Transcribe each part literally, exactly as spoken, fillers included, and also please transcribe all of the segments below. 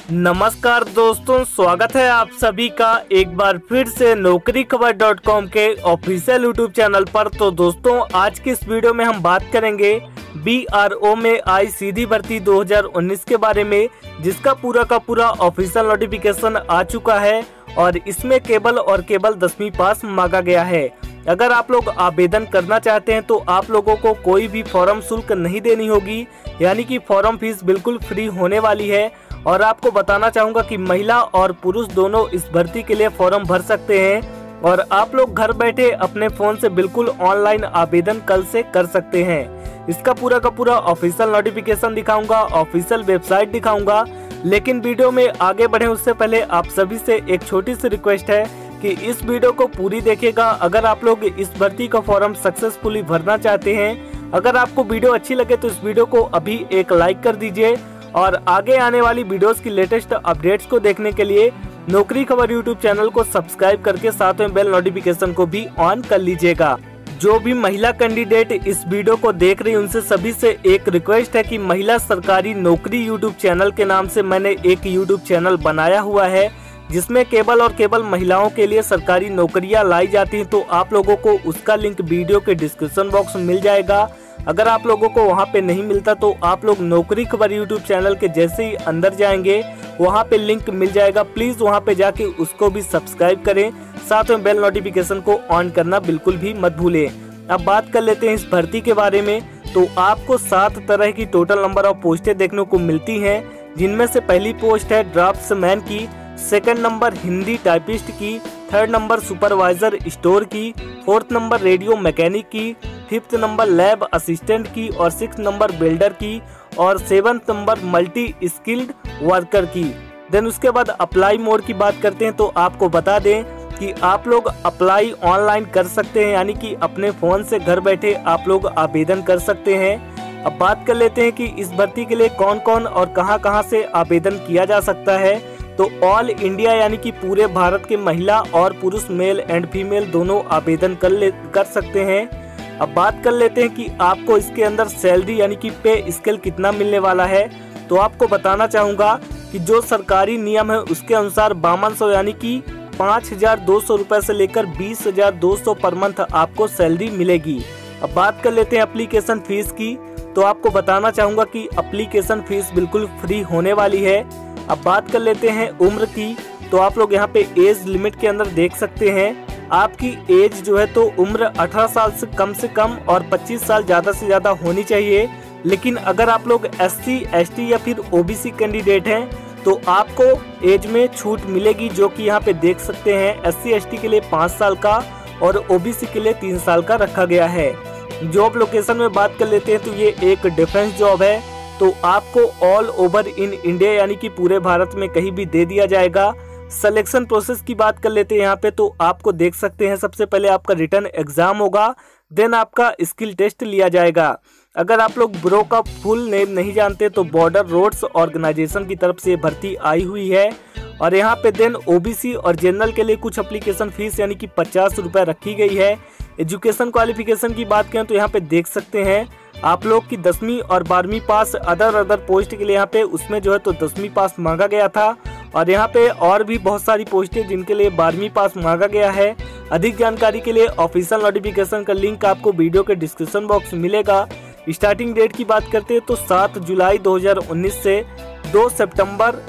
नमस्कार दोस्तों, स्वागत है आप सभी का एक बार फिर से नौकरी खबर डॉट कॉम के ऑफिशियल यूट्यूब चैनल पर। तो दोस्तों, आज की इस वीडियो में हम बात करेंगे बी आर ओ में आई सीधी भर्ती दो हज़ार उन्नीस के बारे में, जिसका पूरा का पूरा ऑफिशियल नोटिफिकेशन आ चुका है और इसमें केवल और केवल दसवीं पास मांगा गया है। अगर आप लोग आवेदन करना चाहते हैं तो आप लोगों को कोई भी फॉर्म शुल्क नहीं देनी होगी, यानी कि फॉर्म फीस बिल्कुल फ्री होने वाली है। और आपको बताना चाहूँगा कि महिला और पुरुष दोनों इस भर्ती के लिए फॉर्म भर सकते हैं और आप लोग घर बैठे अपने फ़ोन से बिल्कुल ऑनलाइन आवेदन कल से कर सकते हैं। इसका पूरा का पूरा ऑफिशियल नोटिफिकेशन दिखाऊंगा, ऑफिशियल वेबसाइट दिखाऊंगा। लेकिन वीडियो में आगे बढ़े उससे पहले आप सभी से एक छोटी सी रिक्वेस्ट है कि इस वीडियो को पूरी देखिएगा। अगर आप लोग इस भर्ती का फॉर्म सक्सेसफुली भरना चाहते हैं, अगर आपको वीडियो अच्छी लगे तो इस वीडियो को अभी एक लाइक कर दीजिए और आगे आने वाली वीडियोस की लेटेस्ट अपडेट्स को देखने के लिए नौकरी खबर यूट्यूब चैनल को सब्सक्राइब करके साथ में बेल नोटिफिकेशन को भी ऑन कर लीजिएगा। जो भी महिला कैंडिडेट इस वीडियो को देख रही, उनसे सभी से एक रिक्वेस्ट है कि महिला सरकारी नौकरी यूट्यूब चैनल के नाम से मैंने एक यूट्यूब चैनल बनाया हुआ है, जिसमें केवल और केवल महिलाओं के लिए सरकारी नौकरियां लाई जाती हैं। तो आप लोगों को उसका लिंक वीडियो के डिस्क्रिप्शन बॉक्स में मिल जाएगा। अगर आप लोगों को वहां पे नहीं मिलता तो आप लोग नौकरी खबर यूट्यूब चैनल के जैसे ही अंदर जाएंगे वहां पे लिंक मिल जाएगा। प्लीज वहां पे जाके उसको भी सब्सक्राइब करें, साथ में बेल नोटिफिकेशन को ऑन करना बिल्कुल भी मत भूलें। अब बात कर लेते हैं इस भर्ती के बारे में। तो आपको सात तरह की टोटल नंबर ऑफ पोस्टें देखने को मिलती हैं, जिनमें से पहली पोस्ट है ड्राफ्ट्समैन की, सेकंड नंबर हिंदी टाइपिस्ट की, थर्ड नंबर सुपरवाइजर स्टोर की, फोर्थ नंबर रेडियो मैकेनिक की, फिफ्थ नंबर लैब असिस्टेंट की और सिक्स नंबर बिल्डर की और seventh number multi skilled worker की। देन उसके बाद अप्लाई मोड की बात करते हैं। तो आपको बता दें कि आप लोग अप्लाई ऑनलाइन कर सकते हैं, यानी कि अपने फ़ोन से घर बैठे आप लोग आवेदन कर सकते हैं। अब बात कर लेते हैं कि इस भर्ती के लिए कौन कौन और कहां कहां से आवेदन किया जा सकता है। तो ऑल इंडिया यानी कि पूरे भारत के महिला और पुरुष मेल एंड फीमेल दोनों आवेदन कर ले कर सकते हैं। अब बात कर लेते हैं कि आपको इसके अंदर सैलरी यानी कि पे स्केल कितना मिलने वाला है। तो आपको बताना चाहूँगा कि जो सरकारी नियम है उसके अनुसार बावन सौ यानी कि पाँच हजार दो सौ रुपये से लेकर बीस हजार दो सौ पर मंथ आपको सैलरी मिलेगी। अब बात कर लेते हैं एप्लीकेशन फीस की। तो आपको बताना चाहूँगा कि एप्लीकेशन फीस बिल्कुल फ्री होने वाली है। अब बात कर लेते हैं उम्र की। तो आप लोग यहाँ पे एज लिमिट के अंदर देख सकते हैं, आपकी एज जो है तो उम्र अठारह साल से कम से कम और पच्चीस साल ज़्यादा से ज़्यादा होनी चाहिए। लेकिन अगर आप लोग एस सी एस टी या फिर ओ बी सी कैंडिडेट हैं तो आपको एज में छूट मिलेगी, जो कि यहाँ पे देख सकते हैं। एस सी एस टी के लिए पाँच साल का और ओ बी सी के लिए तीन साल का रखा गया है। जॉब लोकेशन में बात कर लेते हैं तो ये एक डिफेंस जॉब है, तो आपको ऑल ओवर इन इंडिया यानी कि पूरे भारत में कहीं भी दे दिया जाएगा। सिलेक्शन प्रोसेस की बात कर लेते हैं यहाँ पे। तो आपको देख सकते हैं सबसे पहले आपका रिटर्न एग्जाम होगा, देन आपका स्किल टेस्ट लिया जाएगा। अगर आप लोग ब्रो का फुल नेम नहीं जानते तो बॉर्डर रोड्स ऑर्गेनाइजेशन की तरफ से भर्ती आई हुई है। और यहाँ पे देन ओबीसी और जनरल के लिए कुछ एप्लीकेशन फीस यानी कि पचास रुपये रखी गई है। एजुकेशन क्वालिफिकेशन की बात करें तो यहाँ पे देख सकते हैं आप लोग की दसवीं और बारहवीं पास। अदर अदर पोस्ट के लिए यहाँ पे उसमें जो है तो दसवीं पास मांगा गया था। और यहाँ पे और भी बहुत सारी पोस्टें जिनके लिए बारहवीं पास मांगा गया है। अधिक जानकारी के लिए ऑफिशियल नोटिफिकेशन का लिंक आपको वीडियो के डिस्क्रिप्शन बॉक्स में मिलेगा। स्टार्टिंग डेट की बात करते हैं तो सात जुलाई दो हज़ार उन्नीस से दो सितंबर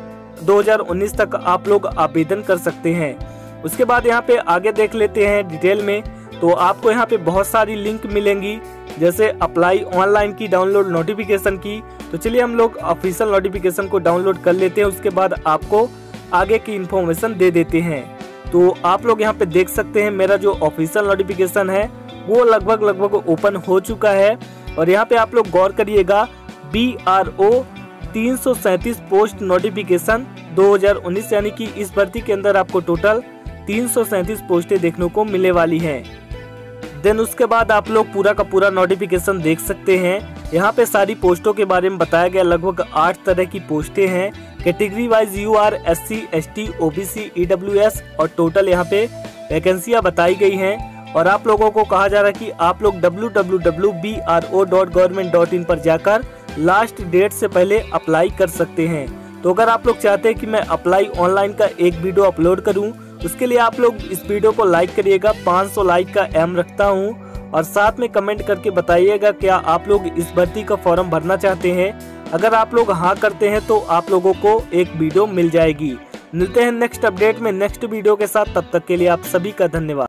दो हज़ार उन्नीस तक आप लोग आवेदन कर सकते हैं। उसके बाद यहाँ पे आगे देख लेते हैं डिटेल में। तो आपको यहाँ पे बहुत सारी लिंक मिलेंगी, जैसे अप्लाई ऑनलाइन की, डाउनलोड नोटिफिकेशन की। तो चलिए हम लोग ऑफिशियल नोटिफिकेशन को डाउनलोड कर लेते हैं, उसके बाद आपको आगे की इन्फॉर्मेशन दे देते हैं। तो आप लोग यहाँ पे देख सकते हैं मेरा जो ऑफिशियल नोटिफिकेशन है वो लगभग लगभग ओपन हो चुका है। और यहाँ पे आप लोग गौर करिएगा, बी आर ओ तीन सौ सैंतीस पोस्ट नोटिफिकेशन दो हज़ार उन्नीस यानी कि इस भर्ती के अंदर आपको टोटल तीन सौ सैंतीस पोस्टें देखने को मिलने वाली हैं। देन उसके बाद आप लोग पूरा का पूरा नोटिफिकेशन देख सकते हैं। यहाँ पे सारी पोस्टों के बारे में बताया गया, लगभग आठ तरह की पोस्टें हैं। Category wise U R, S C, S T, O B C, E W S और टोटल यहाँ पे वैकेंसियाँ बताई गई हैं। और आप लोगों को कहा जा रहा है कि आप लोग W W W dot B R O dot government dot in पर जाकर लास्ट डेट से पहले अप्लाई कर सकते हैं। तो अगर आप लोग चाहते हैं कि मैं अप्लाई ऑनलाइन का एक वीडियो अपलोड करूं, उसके लिए आप लोग इस वीडियो को लाइक करिएगा। पाँच सौ लाइक का एम रखता हूं और साथ में कमेंट करके बताइएगा क्या आप लोग इस भर्ती का फॉर्म भरना चाहते हैं। अगर आप लोग हाँ करते हैं तो आप लोगों को एक वीडियो मिल जाएगी। मिलते हैं नेक्स्ट अपडेट में नेक्स्ट वीडियो के साथ, तब तक के लिए आप सभी का धन्यवाद।